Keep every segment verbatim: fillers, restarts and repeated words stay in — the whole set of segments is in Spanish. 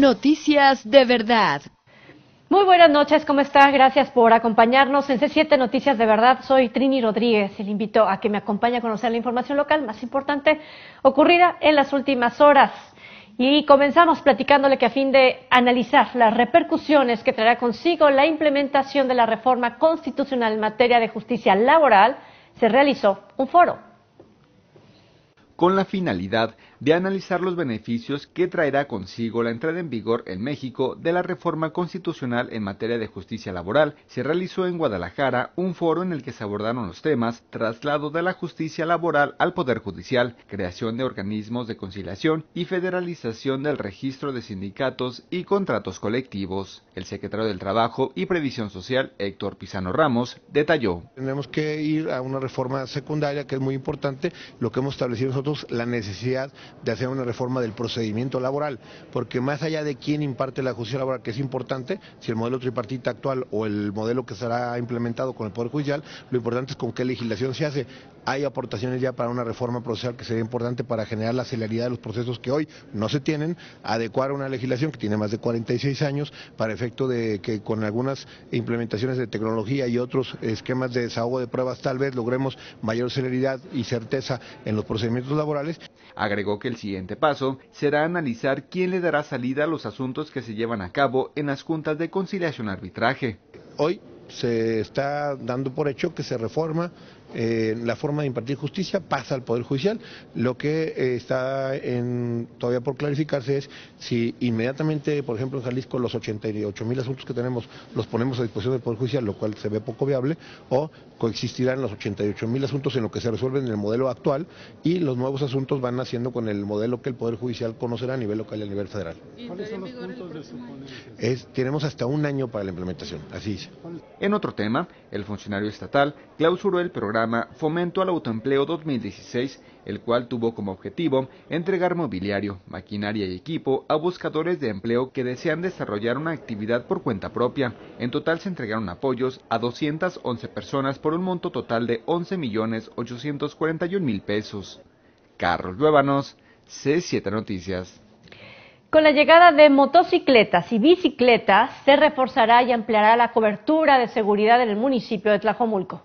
Noticias de verdad. Muy buenas noches, ¿cómo está? Gracias por acompañarnos en C siete Noticias de Verdad. Soy Trini Rodríguez y le invito a que me acompañe a conocer la información local más importante ocurrida en las últimas horas. Y comenzamos platicándole que a fin de analizar las repercusiones que traerá consigo la implementación de la reforma constitucional en materia de justicia laboral, se realizó un foro. Con la finalidad de analizar los beneficios que traerá consigo la entrada en vigor en México de la reforma constitucional en materia de justicia laboral, se realizó en Guadalajara un foro en el que se abordaron los temas traslado de la justicia laboral al Poder Judicial, creación de organismos de conciliación y federalización del registro de sindicatos y contratos colectivos. El secretario del Trabajo y Previsión Social, Héctor Pizano Ramos, detalló. Tenemos que ir a una reforma secundaria que es muy importante, lo que hemos establecido nosotros, la necesidad de hacer una reforma del procedimiento laboral, porque más allá de quién imparte la justicia laboral, que es importante, si el modelo tripartita actual o el modelo que será implementado con el Poder Judicial, lo importante es con qué legislación se hace. Hay aportaciones ya para una reforma procesal que sería importante para generar la celeridad de los procesos que hoy no se tienen, adecuar una legislación que tiene más de cuarenta y seis años para efecto de que con algunas implementaciones de tecnología y otros esquemas de desahogo de pruebas tal vez logremos mayor celeridad y certeza en los procedimientos laborales. Agregó que el siguiente paso será analizar quién le dará salida a los asuntos que se llevan a cabo en las juntas de conciliación arbitraje. Hoy se está dando por hecho que se reforma eh, la forma de impartir justicia, pasa al Poder Judicial. Lo que eh, está en, todavía por clarificarse es si inmediatamente, por ejemplo en Jalisco, los ochenta y ocho mil asuntos que tenemos los ponemos a disposición del Poder Judicial, lo cual se ve poco viable, o coexistirán los ochenta y ocho mil asuntos en lo que se resuelven en el modelo actual y los nuevos asuntos van naciendo con el modelo que el Poder Judicial conocerá a nivel local y a nivel federal. ¿Cuáles son los puntos de su ponencia? Es, tenemos hasta un año para la implementación, así es. En otro tema, el funcionario estatal clausuró el programa Fomento al Autoempleo dos mil dieciséis, el cual tuvo como objetivo entregar mobiliario, maquinaria y equipo a buscadores de empleo que desean desarrollar una actividad por cuenta propia. En total se entregaron apoyos a doscientas once personas por un monto total de once millones ochocientos cuarenta y un mil pesos. Carlos Luébanos, C siete Noticias. Con la llegada de motocicletas y bicicletas, se reforzará y ampliará la cobertura de seguridad en el municipio de Tlajomulco.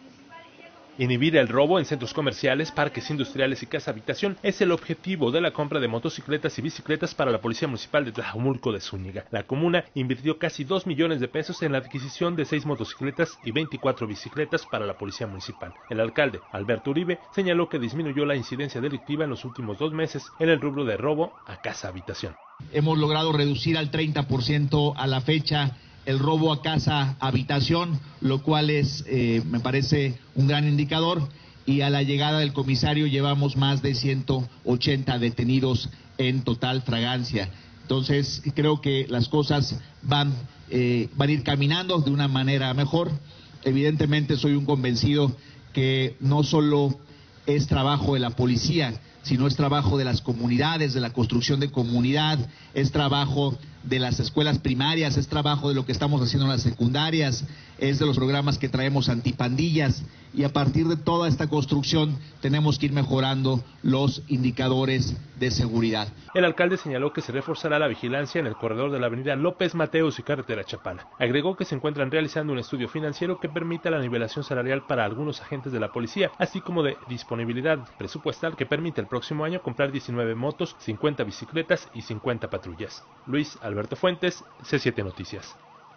Inhibir el robo en centros comerciales, parques industriales y casa habitación es el objetivo de la compra de motocicletas y bicicletas para la Policía Municipal de Tlajomulco de Zúñiga. La comuna invirtió casi dos millones de pesos en la adquisición de seis motocicletas y veinticuatro bicicletas para la Policía Municipal. El alcalde, Alberto Uribe, señaló que disminuyó la incidencia delictiva en los últimos dos meses en el rubro de robo a casa habitación. Hemos logrado reducir al treinta por ciento a la fecha el robo a casa habitación, lo cual es, eh, me parece, un gran indicador, y a la llegada del comisario llevamos más de ciento ochenta detenidos en total fragancia. Entonces, creo que las cosas van, eh, van a ir caminando de una manera mejor. Evidentemente, soy un convencido que no solo es trabajo de la policía, sino es trabajo de las comunidades, de la construcción de comunidad, es trabajo de las escuelas primarias, es trabajo de lo que estamos haciendo en las secundarias, es de los programas que traemos antipandillas, y a partir de toda esta construcción tenemos que ir mejorando los indicadores de seguridad. El alcalde señaló que se reforzará la vigilancia en el corredor de la avenida López Mateos y carretera Chapala. Agregó que se encuentran realizando un estudio financiero que permita la nivelación salarial para algunos agentes de la policía, así como de disponibilidad presupuestal que permite el próximo año comprar diecinueve motos, cincuenta bicicletas y cincuenta patrullas. Luis Alberto Fuentes, C siete Noticias.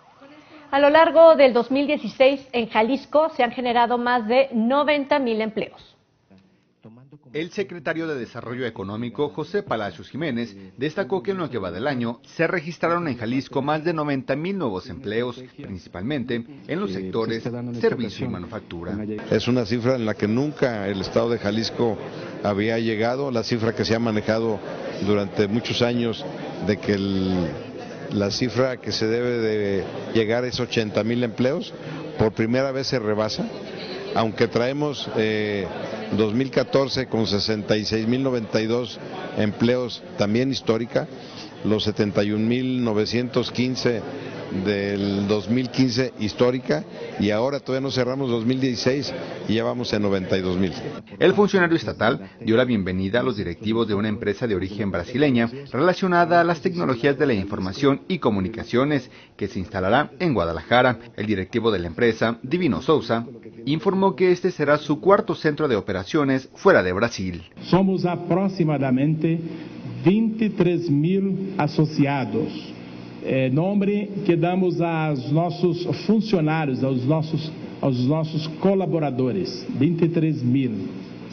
A lo largo del dos mil dieciséis, en Jalisco se han generado más de noventa mil empleos. El secretario de Desarrollo Económico, José Palacios Jiménez, destacó que en lo que va del año se registraron en Jalisco más de noventa mil nuevos empleos, principalmente en los sectores servicio y manufactura. Es una cifra en la que nunca el estado de Jalisco había llegado, la cifra que se ha manejado durante muchos años de que el, la cifra que se debe de llegar es ochenta mil empleos, por primera vez se rebasa, aunque traemos eh, dos mil catorce con sesenta y seis mil noventa y dos empleos, también histórica. los setenta y un mil novecientos quince del dos mil quince histórica, y ahora todavía no cerramos dos mil dieciséis y ya vamos en noventa y dos mil. El funcionario estatal dio la bienvenida a los directivos de una empresa de origen brasileña relacionada a las tecnologías de la información y comunicaciones que se instalará en Guadalajara. El directivo de la empresa, Divino Souza, informó que este será su cuarto centro de operaciones fuera de Brasil. Somos aproximadamente veintitrés mil asociados. É, nome que damos aos nossos funcionários, aos nossos, aos nossos colaboradores, vinte e três mil.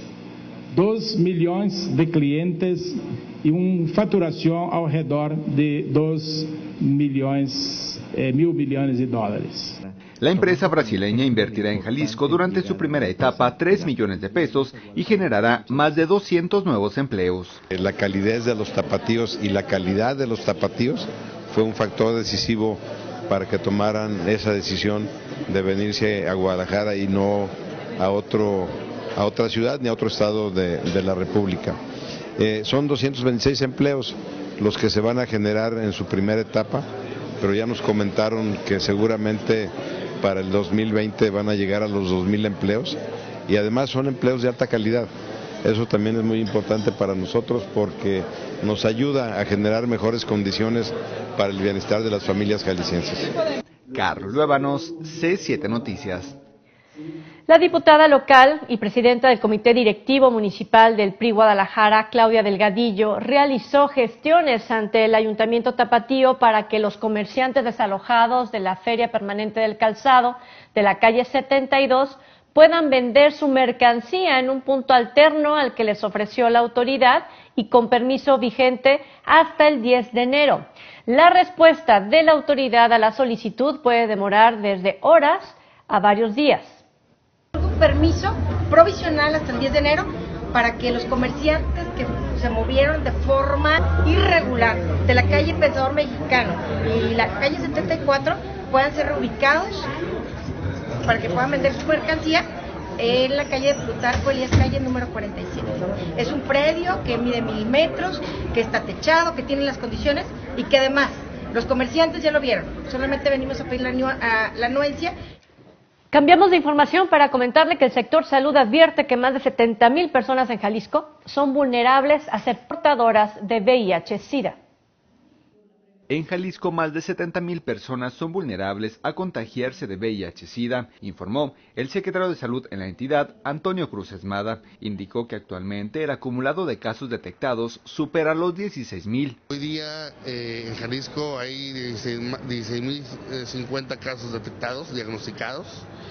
dois milhões de clientes e uma faturação ao redor de dois milhões, eh, mil milhões de dólares. La empresa brasileña invertirá en Jalisco durante su primera etapa tres millones de pesos y generará más de doscientos nuevos empleos. La calidez de los tapatíos y la calidad de los tapatíos fue un factor decisivo para que tomaran esa decisión de venirse a Guadalajara y no a, otro, a otra ciudad ni a otro estado de, de la República. Eh, son doscientos veintiséis empleos los que se van a generar en su primera etapa, pero ya nos comentaron que seguramente para el dos mil veinte van a llegar a los dos mil empleos, y además son empleos de alta calidad. Eso también es muy importante para nosotros porque nos ayuda a generar mejores condiciones para el bienestar de las familias jaliscienses. Carlos Luébanos, C siete Noticias. La diputada local y presidenta del Comité Directivo Municipal del P R I Guadalajara, Claudia Delgadillo, realizó gestiones ante el Ayuntamiento Tapatío para que los comerciantes desalojados de la Feria Permanente del Calzado de la calle setenta y dos puedan vender su mercancía en un punto alterno al que les ofreció la autoridad y con permiso vigente hasta el diez de enero. La respuesta de la autoridad a la solicitud puede demorar desde horas a varios días. Un permiso provisional hasta el diez de enero para que los comerciantes que se movieron de forma irregular de la calle Pensador Mexicano y la calle setenta y cuatro puedan ser reubicados para que puedan vender su mercancía en la calle de Plutarco Elías Calle número cuarenta y siete. Es un predio que mide mil metros, que está techado, que tiene las condiciones y que además los comerciantes ya lo vieron. Solamente venimos a pedir la, a, la anuencia. Cambiamos de información para comentarle que el sector salud advierte que más de setenta mil personas en Jalisco son vulnerables a ser portadoras de V I H SIDA. En Jalisco, más de setenta mil personas son vulnerables a contagiarse de V I H SIDA, informó el secretario de Salud en la entidad, Antonio Cruz Esmada. Indicó que actualmente el acumulado de casos detectados supera los dieciséis mil. Hoy día eh, en Jalisco hay dieciséis mil cincuenta casos detectados, diagnosticados.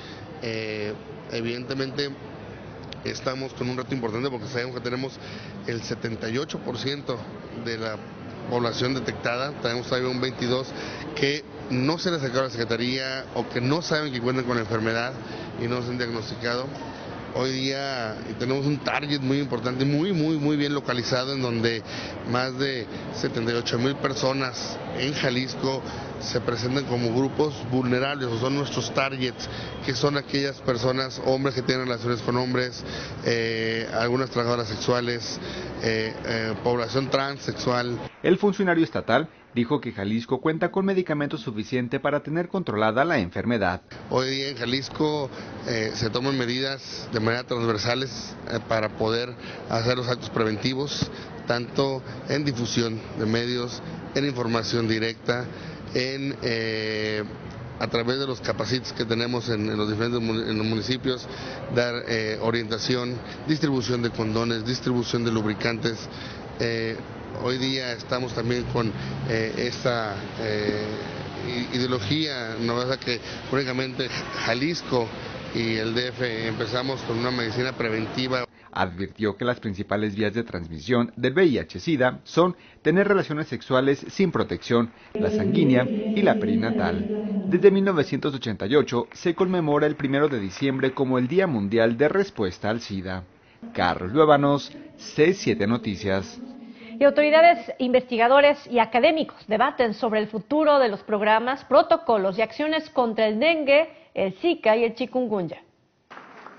Eh, evidentemente estamos con un reto importante porque sabemos que tenemos el setenta y ocho por ciento de la población detectada, tenemos todavía un veintidós por ciento que no se les acercó a la Secretaría o que no saben que cuentan con la enfermedad y no se han diagnosticado. Hoy día tenemos un target muy importante, muy, muy, muy bien localizado, en donde más de setenta y ocho mil personas en Jalisco se presentan como grupos vulnerables, o son nuestros targets, que son aquellas personas, hombres que tienen relaciones con hombres, eh, algunas trabajadoras sexuales, eh, eh, población transexual. El funcionario estatal dijo que Jalisco cuenta con medicamentos suficiente para tener controlada la enfermedad. Hoy día en Jalisco eh, se toman medidas de manera transversales eh, para poder hacer los actos preventivos, tanto en difusión de medios, en información directa, en eh, a través de los capacites que tenemos en, en los diferentes en los municipios, dar eh, orientación, distribución de condones, distribución de lubricantes. Eh, hoy día estamos también con eh, esta eh, ideología novedosa que únicamente Jalisco y el D F empezamos con una medicina preventiva. Advirtió que las principales vías de transmisión del V I H SIDA son tener relaciones sexuales sin protección, la sanguínea y la perinatal. Desde mil novecientos ochenta y ocho se conmemora el primero de diciembre como el Día Mundial de Respuesta al SIDA. Carlos Luébanos, C siete Noticias. Y autoridades, investigadores y académicos debaten sobre el futuro de los programas, protocolos y acciones contra el dengue, el Zika y el chikungunya.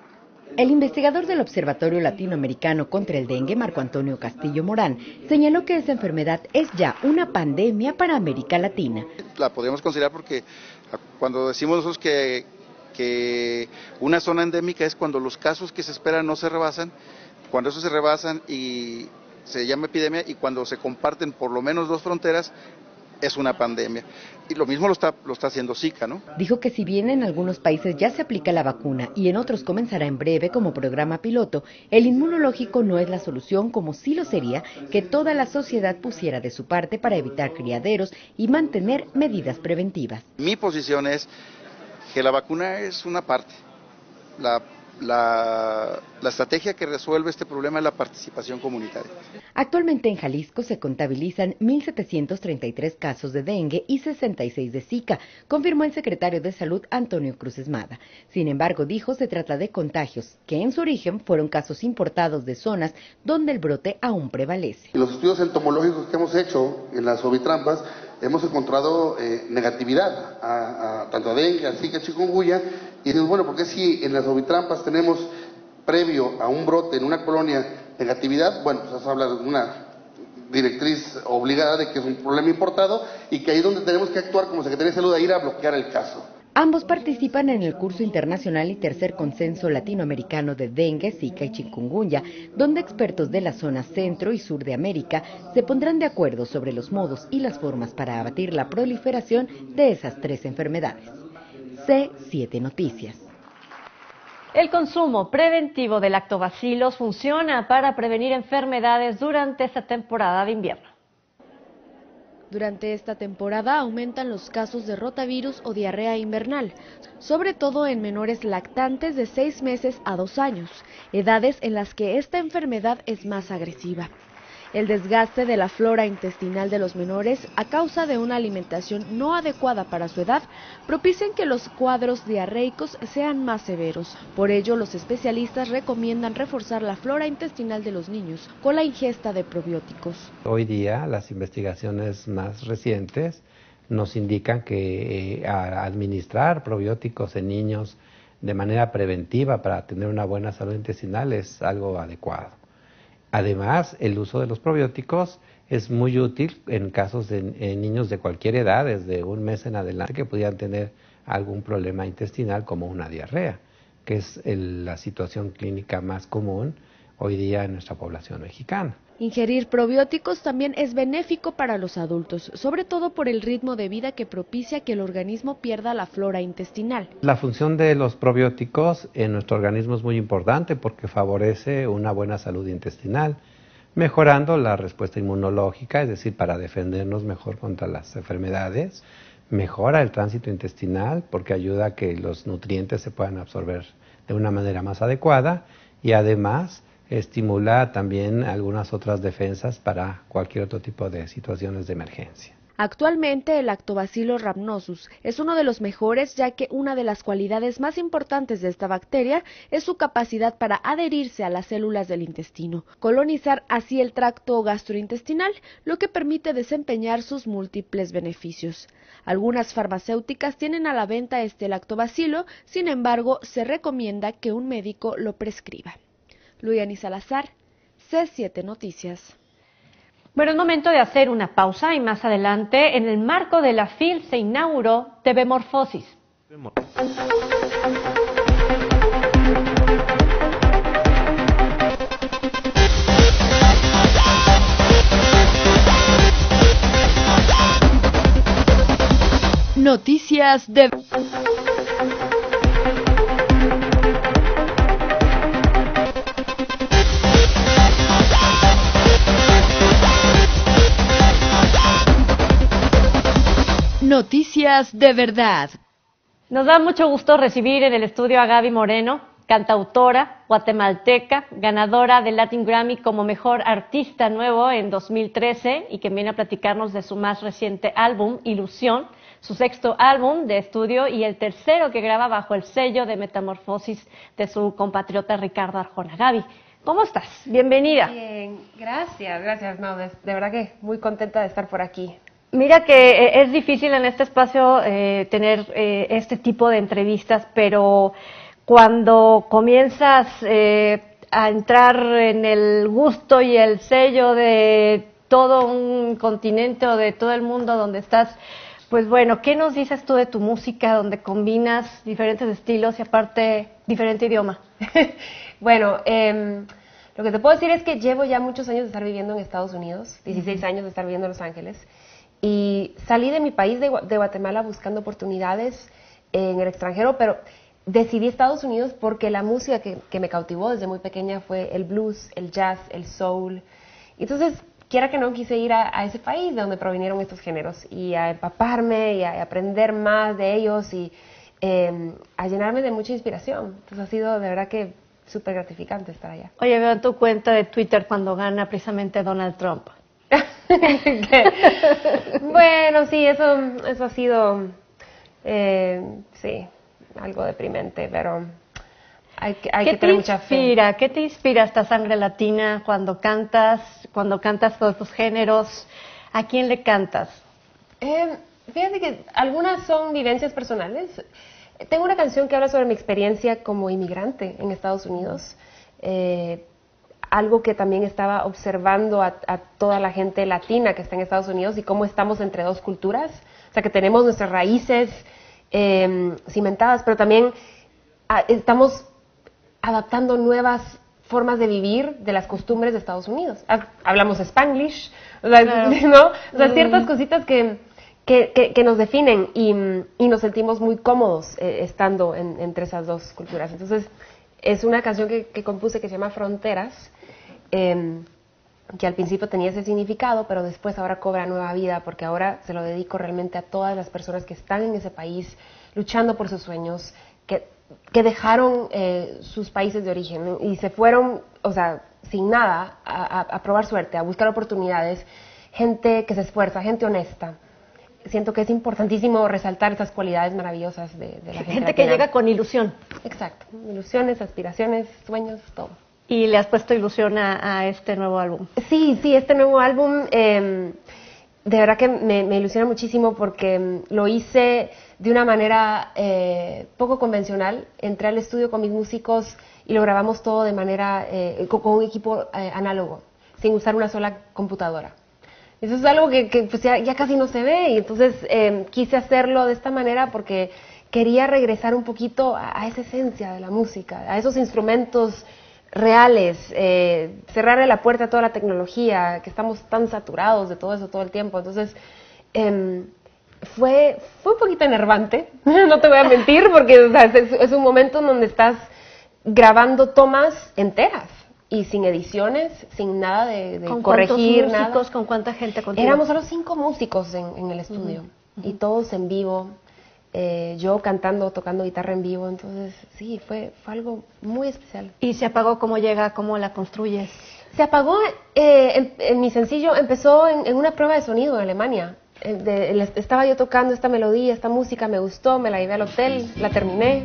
El investigador del Observatorio Latinoamericano contra el Dengue, Marco Antonio Castillo Morán, señaló que esta enfermedad es ya una pandemia para América Latina. La podemos considerar porque cuando decimos nosotros que, que una zona endémica es cuando los casos que se esperan no se rebasan, cuando esos se rebasan y se llama epidemia, y cuando se comparten por lo menos dos fronteras, es una pandemia. Y lo mismo lo está, lo está haciendo Zika, ¿no? Dijo que si bien en algunos países ya se aplica la vacuna y en otros comenzará en breve como programa piloto, el inmunológico no es la solución, como sí lo sería que toda la sociedad pusiera de su parte para evitar criaderos y mantener medidas preventivas. Mi posición es que la vacuna es una parte. La La, la estrategia que resuelve este problema es la participación comunitaria. Actualmente en Jalisco se contabilizan mil setecientos treinta y tres casos de dengue y sesenta y seis de Zika, confirmó el secretario de Salud Antonio Cruz Esmada. Sin embargo, dijo, se trata de contagios que en su origen fueron casos importados de zonas donde el brote aún prevalece. En los estudios entomológicos que hemos hecho en las ovitrampas hemos encontrado eh, negatividad a, a, tanto a dengue, a Zika, a chikungunya, y decimos, bueno, porque si en las ovitrampas tenemos previo a un brote en una colonia negatividad, bueno, pues eso habla de una directriz obligada de que es un problema importado y que ahí es donde tenemos que actuar como Secretaría de Salud a ir a bloquear el caso. Ambos participan en el curso internacional y tercer consenso latinoamericano de dengue, Zika y chikungunya, donde expertos de la zona centro y sur de América se pondrán de acuerdo sobre los modos y las formas para abatir la proliferación de esas tres enfermedades. C siete Noticias. El consumo preventivo de lactobacilos funciona para prevenir enfermedades durante esta temporada de invierno. Durante esta temporada aumentan los casos de rotavirus o diarrea invernal, sobre todo en menores lactantes de seis meses a dos años, edades en las que esta enfermedad es más agresiva. El desgaste de la flora intestinal de los menores a causa de una alimentación no adecuada para su edad propician que los cuadros diarreicos sean más severos. Por ello, los especialistas recomiendan reforzar la flora intestinal de los niños con la ingesta de probióticos. Hoy día, las investigaciones más recientes nos indican que eh, administrar probióticos en niños de manera preventiva para tener una buena salud intestinal es algo adecuado. Además, el uso de los probióticos es muy útil en casos de en niños de cualquier edad, desde un mes en adelante, que pudieran tener algún problema intestinal como una diarrea, que es el, la situación clínica más común hoy día en nuestra población mexicana. Ingerir probióticos también es benéfico para los adultos, sobre todo por el ritmo de vida que propicia que el organismo pierda la flora intestinal. La función de los probióticos en nuestro organismo es muy importante porque favorece una buena salud intestinal, mejorando la respuesta inmunológica, es decir, para defendernos mejor contra las enfermedades, mejora el tránsito intestinal porque ayuda a que los nutrientes se puedan absorber de una manera más adecuada y además estimula también algunas otras defensas para cualquier otro tipo de situaciones de emergencia. Actualmente el Lactobacillus rhamnosus es uno de los mejores, ya que una de las cualidades más importantes de esta bacteria es su capacidad para adherirse a las células del intestino, colonizar así el tracto gastrointestinal, lo que permite desempeñar sus múltiples beneficios. Algunas farmacéuticas tienen a la venta este lactobacilo, sin embargo, se recomienda que un médico lo prescriba. Luyani Salazar, C siete Noticias. Bueno, es momento de hacer una pausa y más adelante, en el marco de la F I L, se inauguró T V Morfosis. Noticias de... Noticias de verdad. Nos da mucho gusto recibir en el estudio a Gaby Moreno, cantautora guatemalteca, ganadora del Latin Grammy como Mejor Artista Nuevo en dos mil trece y que viene a platicarnos de su más reciente álbum, Ilusión, su sexto álbum de estudio y el tercero que graba bajo el sello de Metamorfosis de su compatriota Ricardo Arjona. Gaby, ¿cómo estás? Bienvenida. Bien, gracias, gracias. No, de, de verdad que muy contenta de estar por aquí. Mira que eh, es difícil en este espacio eh, tener eh, este tipo de entrevistas, pero cuando comienzas eh, a entrar en el gusto y el sello de todo un continente o de todo el mundo donde estás, pues bueno, ¿qué nos dices tú de tu música donde combinas diferentes estilos y aparte diferente idioma? Bueno, eh, lo que te puedo decir es que llevo ya muchos años de estar viviendo en Estados Unidos, dieciséis años de estar viviendo en Los Ángeles, y salí de mi país de, de Guatemala buscando oportunidades en el extranjero, pero decidí Estados Unidos porque la música que, que me cautivó desde muy pequeña fue el blues, el jazz, el soul. Entonces, quiera que no, quise ir a, a ese país de donde provinieron estos géneros y a empaparme y a, a aprender más de ellos y eh, a llenarme de mucha inspiración. Entonces, ha sido de verdad que súper gratificante estar allá. Oye, veo en tu cuenta de Twitter cuando gana precisamente Donald Trump. Bueno, sí, eso, eso ha sido, eh, sí, algo deprimente, pero hay que, hay que tener mucha fe. Inspira, ¿Qué te inspira esta sangre latina cuando cantas, cuando cantas todos estos géneros? ¿A quién le cantas? Eh, fíjate que algunas son vivencias personales. Tengo una canción que habla sobre mi experiencia como inmigrante en Estados Unidos, eh, algo que también estaba observando a, a toda la gente latina que está en Estados Unidos y cómo estamos entre dos culturas, o sea que tenemos nuestras raíces eh, cimentadas, pero también a, estamos adaptando nuevas formas de vivir de las costumbres de Estados Unidos. Hablamos Spanglish, o sea, claro. ¿no? O sea, ciertas mm. cositas que, que, que, que nos definen y, y nos sentimos muy cómodos eh, estando en, entre esas dos culturas. Entonces, es una canción que, que compuse que se llama Fronteras, eh, que al principio tenía ese significado, pero después ahora cobra nueva vida, porque ahora se lo dedico realmente a todas las personas que están en ese país, luchando por sus sueños, que, que dejaron eh, sus países de origen y se fueron, o sea, sin nada, a, a, a probar suerte, a buscar oportunidades, gente que se esfuerza, gente honesta. Siento que es importantísimo resaltar esas cualidades maravillosas de, de la gente. Gente que llega con ilusión. Exacto, ilusiones, aspiraciones, sueños, todo. ¿Y le has puesto ilusión a, a este nuevo álbum? Sí, sí, este nuevo álbum eh, de verdad que me, me ilusiona muchísimo porque lo hice de una manera eh, poco convencional. Entré al estudio con mis músicos y lo grabamos todo de manera, eh, con, con un equipo eh, análogo, sin usar una sola computadora. Eso es algo que, que pues ya, ya casi no se ve y entonces eh, quise hacerlo de esta manera porque quería regresar un poquito a, a esa esencia de la música, a esos instrumentos reales, eh, cerrarle la puerta a toda la tecnología, que estamos tan saturados de todo eso todo el tiempo. Entonces, eh, fue, fue un poquito enervante, no te voy a mentir, porque o sea, es, es un momento en donde estás grabando tomas enteras y sin ediciones, sin nada de, de ¿Con corregir cuántos músicos, nada. ¿Con cuánta gente contigo? Éramos solo cinco músicos en, en el estudio, uh-huh. y todos en vivo. Eh, yo cantando, tocando guitarra en vivo, entonces sí, fue, fue algo muy especial. ¿Y se apagó? ¿Cómo llega? ¿Cómo la construyes? Se apagó, eh, en, en mi sencillo empezó en, en una prueba de sonido en Alemania. Eh, de, de, estaba yo tocando esta melodía, esta música, me gustó, me la llevé al hotel, la terminé.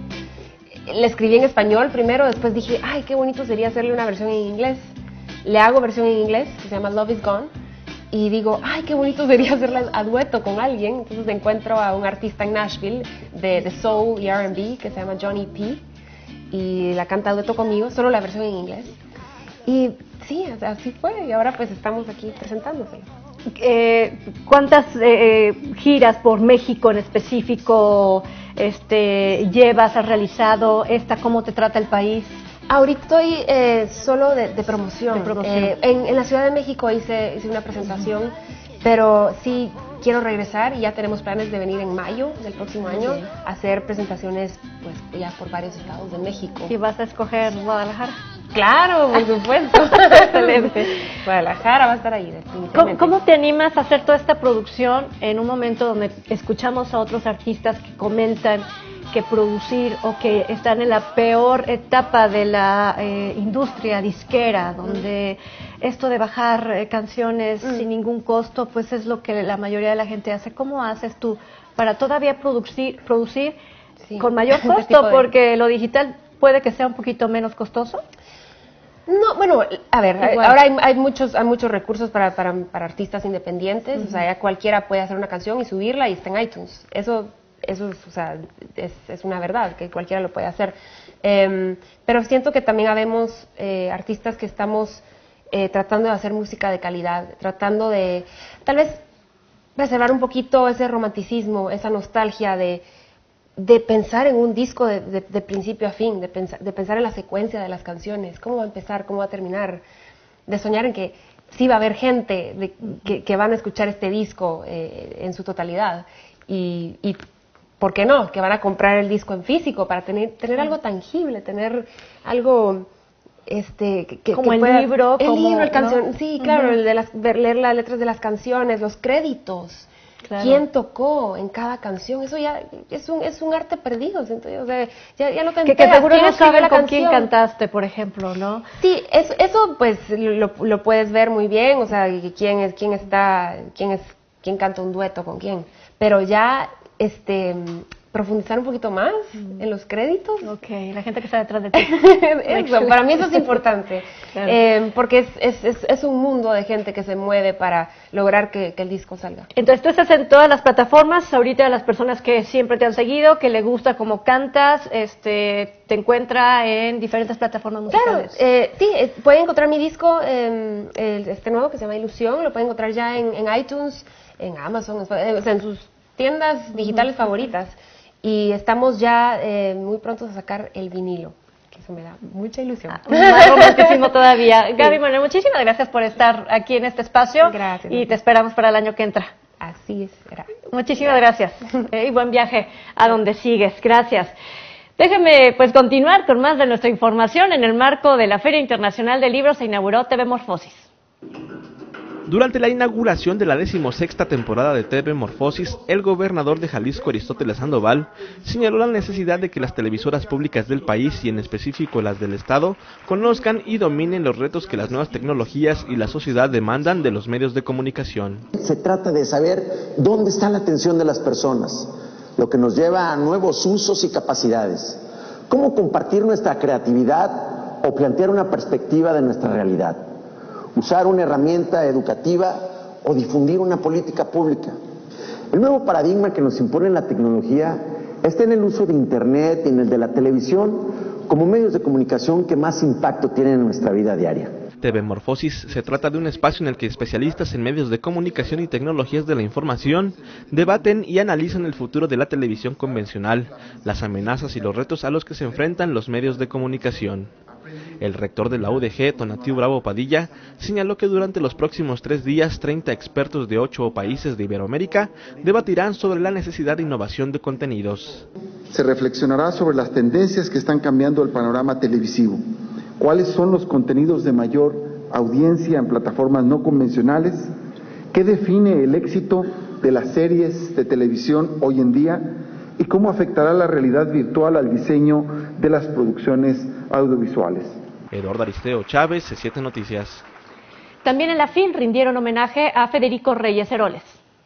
La escribí en español primero, después dije, ay, qué bonito sería hacerle una versión en inglés. Le hago versión en inglés, que se llama Love Is Gone. Y digo, ay, qué bonito sería hacerla a dueto con alguien. Entonces encuentro a un artista en Nashville de, de soul y R and B que se llama Johnny P. Y la canta a dueto conmigo, solo la versión en inglés. Y sí, así fue. Y ahora pues estamos aquí presentándosela. Eh, ¿Cuántas eh, giras por México en específico este, llevas, has realizado? Esta, ¿cómo te trata el país? Ahorita estoy eh, solo de, de promoción. De promoción. Eh, en, en la Ciudad de México hice, hice una presentación, pero sí quiero regresar y ya tenemos planes de venir en mayo del próximo año sí. a hacer presentaciones pues ya por varios estados de México. ¿Y vas a escoger Guadalajara? Claro, por supuesto. Excelente. Guadalajara va a estar ahí definitivamente. ¿Cómo, ¿Cómo te animas a hacer toda esta producción en un momento donde escuchamos a otros artistas que comentan que producir o que están en la peor etapa de la eh, industria disquera, donde mm. esto de bajar eh, canciones mm. sin ningún costo, pues es lo que la mayoría de la gente hace? ¿Cómo haces tú para todavía producir, producir sí. con mayor costo? Porque lo digital puede que sea un poquito menos costoso. No, bueno, a ver, Igual. ahora hay, hay muchos hay muchos recursos para, para, para artistas independientes, uh-huh. o sea, ya cualquiera puede hacer una canción y subirla y está en iTunes. Eso eso es, o sea, es, es una verdad, que cualquiera lo puede hacer. Eh, pero siento que también habemos eh, artistas que estamos eh, tratando de hacer música de calidad, tratando de, tal vez, preservar un poquito ese romanticismo, esa nostalgia de, de pensar en un disco de, de, de principio a fin, de pensar, de pensar en la secuencia de las canciones, cómo va a empezar, cómo va a terminar, de soñar en que sí va a haber gente de, que, que van a escuchar este disco eh, en su totalidad y, y, ¿por qué no?, que van a comprar el disco en físico para tener, tener algo tangible, tener algo... Este, que, como que el pueda, libro, el como, libro, el canción, ¿no? sí, claro, Uh-huh. el de las, ver, leer las letras de las canciones, los créditos, claro. quién tocó en cada canción, eso ya es un es un arte perdido, entonces, o sea, ya, ya no te que, que seguro no saben con quién cantaste, por ejemplo, ¿no? Sí, eso, eso pues lo, lo puedes ver muy bien, o sea, quién es quién está, quién es quién canta un dueto con quién, pero ya este profundizar un poquito más mm. en los créditos. Ok, la gente que está detrás de ti. Eso, para mí eso es importante, claro. eh, porque es, es, es, es un mundo de gente que se mueve para lograr que, que el disco salga. Entonces tú estás en todas las plataformas, ahorita las personas que siempre te han seguido, que le gusta cómo cantas, este, te encuentra en diferentes plataformas musicales. Claro, eh, sí, eh, pueden encontrar mi disco, eh, el, este nuevo que se llama Ilusión, lo pueden encontrar ya en, en iTunes, en Amazon, o sea, en sus tiendas digitales uh-huh. favoritas. Y estamos ya eh, muy prontos a sacar el vinilo, que eso me da mucha ilusión. Ah, más romantísimo todavía. Sí. Gaby Manuel, muchísimas gracias por estar aquí en este espacio. Gracias. Y te esperamos para el año que entra. Así es. Será. Muchísimas gracias. gracias. Eh, y buen viaje a donde sigues. Gracias. Déjeme pues continuar con más de nuestra información. En el marco de la Feria Internacional del Libro se inauguró T V Morfosis. Durante la inauguración de la decimosexta temporada de T V Morfosis, el gobernador de Jalisco, Aristóteles Sandoval, señaló la necesidad de que las televisoras públicas del país, y en específico las del Estado, conozcan y dominen los retos que las nuevas tecnologías y la sociedad demandan de los medios de comunicación. Se trata de saber dónde está la atención de las personas, lo que nos lleva a nuevos usos y capacidades. Cómo compartir nuestra creatividad o plantear una perspectiva de nuestra realidad. Usar una herramienta educativa o difundir una política pública. El nuevo paradigma que nos impone la tecnología está en el uso de Internet y en el de la televisión como medios de comunicación que más impacto tienen en nuestra vida diaria. T V Morfosis se trata de un espacio en el que especialistas en medios de comunicación y tecnologías de la información debaten y analizan el futuro de la televisión convencional, las amenazas y los retos a los que se enfrentan los medios de comunicación. El rector de la U D G, Tonatiu Bravo Padilla, señaló que durante los próximos tres días, treinta expertos de ocho países de Iberoamérica debatirán sobre la necesidad de innovación de contenidos. Se reflexionará sobre las tendencias que están cambiando el panorama televisivo, cuáles son los contenidos de mayor audiencia en plataformas no convencionales, qué define el éxito de las series de televisión hoy en día y cómo afectará la realidad virtual al diseño de las producciones audiovisuales. Eduardo Aristeo Chávez, C siete Noticias. También en la F I L rindieron homenaje a Federico Reyes Heroles.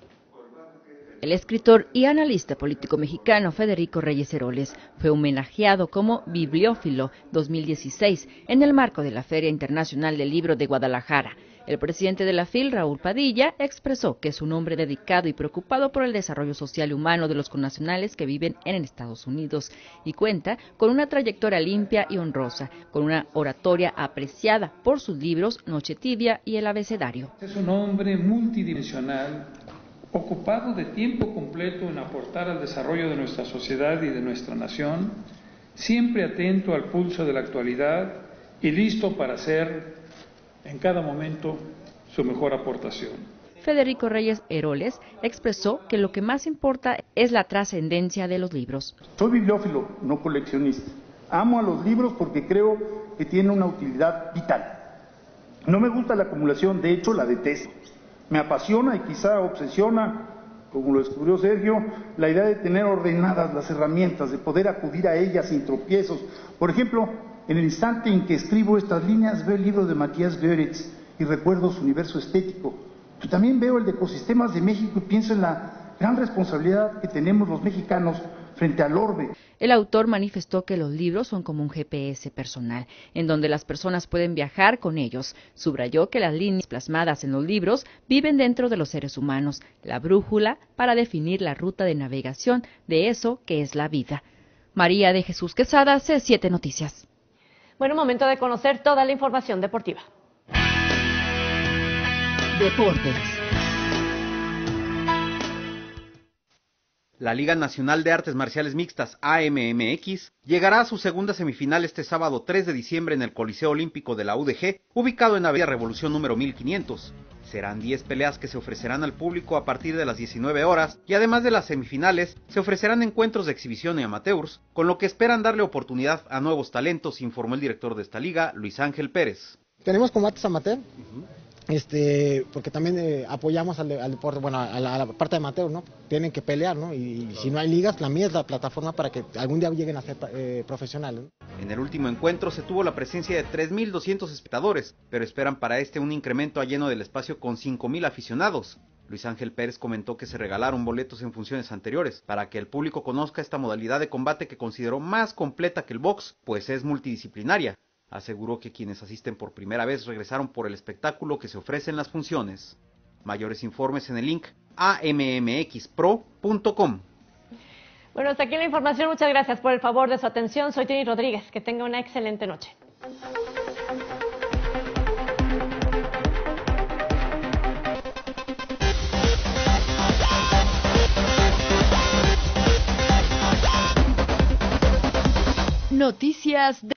El escritor y analista político mexicano Federico Reyes Heroles fue homenajeado como Bibliófilo dos mil dieciséis en el marco de la Feria Internacional del Libro de Guadalajara. El presidente de la F I L, Raúl Padilla, expresó que es un hombre dedicado y preocupado por el desarrollo social y humano de los connacionales que viven en Estados Unidos y cuenta con una trayectoria limpia y honrosa, con una oratoria apreciada por sus libros Noche Tibia y El Abecedario. Es un hombre multidimensional, ocupado de tiempo completo en aportar al desarrollo de nuestra sociedad y de nuestra nación, siempre atento al pulso de la actualidad y listo para hacer en cada momento su mejor aportación. Federico Reyes Heroles expresó que lo que más importa es la trascendencia de los libros. Soy bibliófilo, no coleccionista. Amo a los libros porque creo que tienen una utilidad vital. No me gusta la acumulación, de hecho la detesto. Me apasiona y quizá obsesiona, como lo descubrió Sergio, la idea de tener ordenadas las herramientas, de poder acudir a ellas sin tropiezos. Por ejemplo, en el instante en que escribo estas líneas, veo el libro de Matías Goeritz y recuerdo su universo estético. Pero también veo el de Ecosistemas de México y pienso en la gran responsabilidad que tenemos los mexicanos frente al orbe. El autor manifestó que los libros son como un G P S personal, en donde las personas pueden viajar con ellos. Subrayó que las líneas plasmadas en los libros viven dentro de los seres humanos, la brújula para definir la ruta de navegación de eso que es la vida. María de Jesús Quesada, C siete Noticias. Bueno, momento de conocer toda la información deportiva. Deportes. La Liga Nacional de Artes Marciales Mixtas, A M M X, llegará a su segunda semifinal este sábado tres de diciembre en el Coliseo Olímpico de la U D G, ubicado en Avenida Revolución número mil quinientos. Serán diez peleas que se ofrecerán al público a partir de las diecinueve horas, y además de las semifinales, se ofrecerán encuentros de exhibición y amateurs, con lo que esperan darle oportunidad a nuevos talentos, informó el director de esta liga, Luis Ángel Pérez. Tenemos combates amateur. Uh-huh. Este, porque también eh, apoyamos al, al deporte, bueno, a la, a la parte de amateur, ¿no? Tienen que pelear, ¿no? Y, y si no hay ligas, la mía es la plataforma para que algún día lleguen a ser eh, profesionales, ¿no? En el último encuentro se tuvo la presencia de tres mil doscientos espectadores, pero esperan para este un incremento a lleno del espacio con cinco mil aficionados. Luis Ángel Pérez comentó que se regalaron boletos en funciones anteriores para que el público conozca esta modalidad de combate que consideró más completa que el box, pues es multidisciplinaria. Aseguró que quienes asisten por primera vez regresaron por el espectáculo que se ofrece en las funciones. Mayores informes en el link a m m x pro punto com. Bueno, hasta aquí la información. Muchas gracias por el favor de su atención. Soy Trini Rodríguez. Que tenga una excelente noche. Noticias de